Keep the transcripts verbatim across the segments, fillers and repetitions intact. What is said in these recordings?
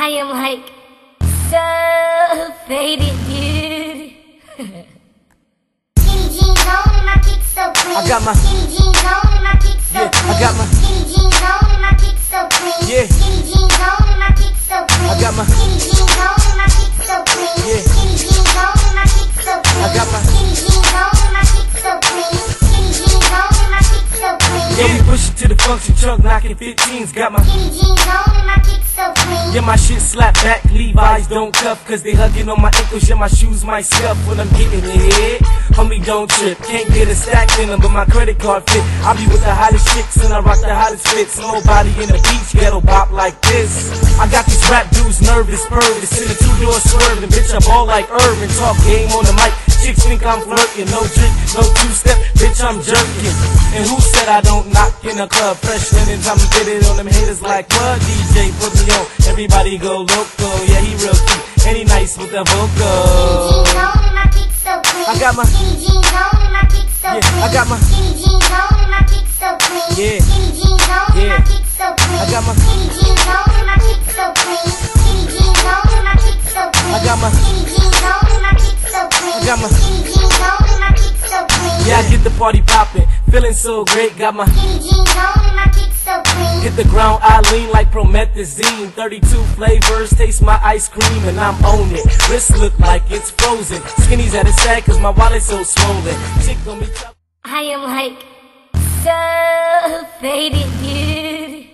I am like so faded, dude. Skinny jeans on and my kicks so clean. I got my skinny jeans on and my kicks so yeah, clean. I got my skinny jeans on and my kicks so clean. Yeah. Skinny jeans on and my kicks so clean. I got my skinny jeans on and my kicks so clean. Yeah. Skinny jeans on and my kicks so clean. I got my skinny jeans on and my kicks so clean. Skinny jeans on and my kicks so clean. yeah, we push it to the function truck, knocking fifteens. Got my Skinny jeans on and my kicks so clean. yeah, my shit slap back, Levi's don't cuff, cause they hugging on my ankles, yeah, my shoes might scuff when I'm getting it. Homie, don't trip, can't get a stack in them, but my credit card fit. I be with the hottest chicks and I rock the hottest fits. Nobody in the beach ghetto bop like this. I got these rap dudes nervous, purvis, in the two-door swerving. Bitch, I ball like Irvin, talk game on the mic. Chicks think I'm flirting, no drink, no two-step, bitch, I'm jerking. And who said I don't knock in a club? Fresh linen, time to get it on them haters like what? D J, put me on, everybody go loco. Yeah, he real cute, and he nice with the vocal. Skinny jeans on and my kicks so clean. I got my skinny jeans on and my kicks so yeah, clean. I got my skinny jeans on and my kicks so clean. Yeah. Skinny jeans on and Yeah. my kicks so clean. I got my skinny jeans on and my kicks so clean. Skinny jeans on and my kicks so clean. I got my skinny jeans on and my kicks so clean. I got my skinny jeans on and my kicks so clean. yeah, I get the party poppin', feeling so great. Got my Skinny jeans on and my kicks so clean. hit the ground, I lean like promethazine. thirty-two flavors, taste my ice cream, and I'm on it. Wrist look like it's frozen. Skinny's at its sad cause my wallet's so swollen. Chick gon' be tough. I am like so faded, dude.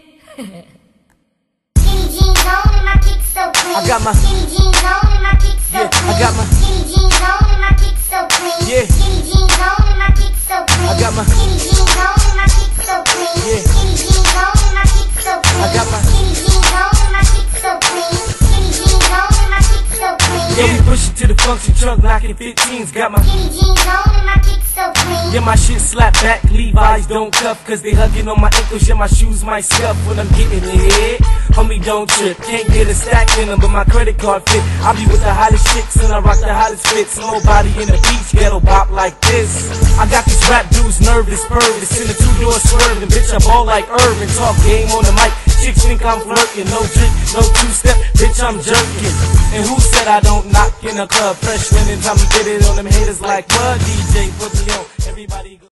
Skinny jeans on and my kicks so clean. I got my skinny jeans on and my kicks so yeah, clean. I got my skinny jeans on and my kicks so clean. Yeah. Skinny jeans on and my kicks so clean. I got my skinny jeans on and my kicks so clean. Yeah. Skinny jeans on and my kicks so clean. I got my skinny jeans on and my kicks so clean. Skinny jeans on and my kicks so clean. yeah, we push it to the function truck, knocking fifteens. Got my Skinny jeans on and my kicks so clean. yeah, my shit slap back, Levi's don't cuff, cause they hugging on my ankles, yeah, my shoes might scuff when I'm getting it. Homie, don't trip, can't get a stack in them, but my credit card fit. I be with the hottest chicks and I rock the hottest fits. Nobody in the beach ghetto bop like this. I got these rap dudes nervous, purvis, in the two-door swerving. Bitch, I ball like Irvin, talk game on the mic. Chicks think I'm flirting, no drink, no two-step, bitch, I'm jerking. And who said I don't knock in a club? Fresh linen, time to get it on them haters like what? D J, put me on, everybody go.